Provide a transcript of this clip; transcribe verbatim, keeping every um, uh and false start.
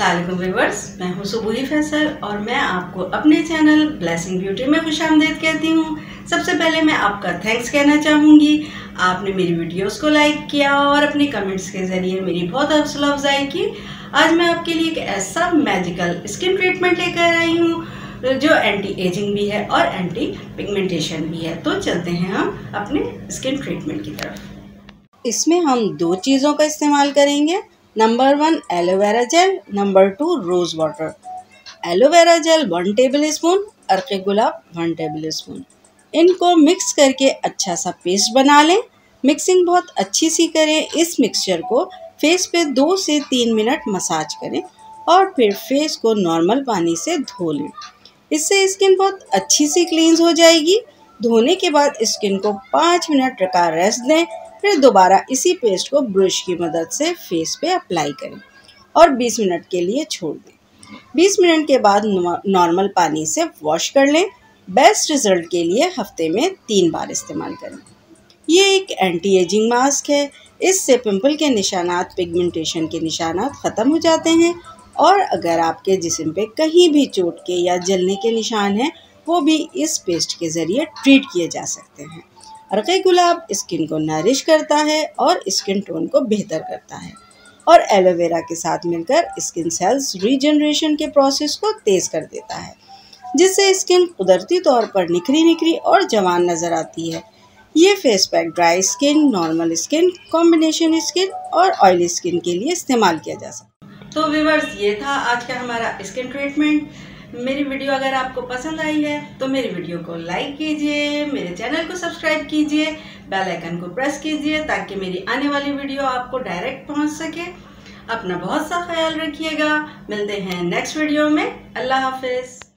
अस्सलामुअलैकुम व्यूअर्स, मैं हूं सुबुही फैसल और मैं आपको अपने चैनल ब्लेसिंग ब्यूटी में खुशामदीद कहती हूं। सबसे पहले मैं आपका थैंक्स कहना चाहूँगी। आपने मेरी वीडियोस को लाइक किया और अपने कमेंट्स के ज़रिए मेरी बहुत हौसला अफजाई की। आज मैं आपके लिए एक ऐसा मैजिकल स्किन ट्रीटमेंट लेकर आई हूँ जो एंटी एजिंग भी है और एंटी पिगमेंटेशन भी है। तो चलते हैं हम अपने स्किन ट्रीटमेंट की तरफ। इसमें हम दो चीज़ों का इस्तेमाल करेंगे। Number one aloe vera gel, number two rose water. Aloe vera gel one tablespoon, अर्के गुलाब वन टेबल स्पून। इनको मिक्स करके अच्छा सा पेस्ट बना लें। मिक्सिंग बहुत अच्छी सी करें। इस मिक्सचर को फेस पे दो से तीन मिनट मसाज करें और फिर फेस को नॉर्मल पानी से धो लें। इससे स्किन बहुत अच्छी सी क्लींस हो जाएगी। धोने के बाद स्किन को पाँच मिनट रखा रेस्ट दें, फिर दोबारा इसी पेस्ट को ब्रश की मदद से फेस पे अप्लाई करें और बीस मिनट के लिए छोड़ दें। बीस मिनट के बाद नॉर्मल पानी से वॉश कर लें। बेस्ट रिजल्ट के लिए हफ्ते में तीन बार इस्तेमाल करें। ये एक एंटी एजिंग मास्क है। इससे पिंपल के निशानात, पिगमेंटेशन के निशानात ख़त्म हो जाते हैं और अगर आपके जिस्म पे कहीं भी चोट के या जलने के निशान हैं, वो भी इस पेस्ट के ज़रिए ट्रीट किए जा सकते हैं। अर्के गुलाब स्किन को नरिश करता है और स्किन टोन को बेहतर करता है और एलोवेरा के साथ मिलकर स्किन सेल्स रीजनरेशन के प्रोसेस को तेज़ कर देता है, जिससे स्किन कुदरती तौर पर निखरी निखरी और जवान नज़र आती है। ये face pack dry skin, normal skin, combination skin और ऑयली स्किन के लिए इस्तेमाल किया जा सकता है। तो व्यूअर्स, ये था आज का हमारा स्किन ट्रीटमेंट। मेरी वीडियो अगर आपको पसंद आई है तो मेरी वीडियो को लाइक कीजिए, मेरे चैनल को सब्सक्राइब कीजिए, बेल आइकन को प्रेस कीजिए ताकि मेरी आने वाली वीडियो आपको डायरेक्ट पहुंच सके। अपना बहुत सा ख्याल रखिएगा। मिलते हैं नेक्स्ट वीडियो में। अल्लाह हाफिज।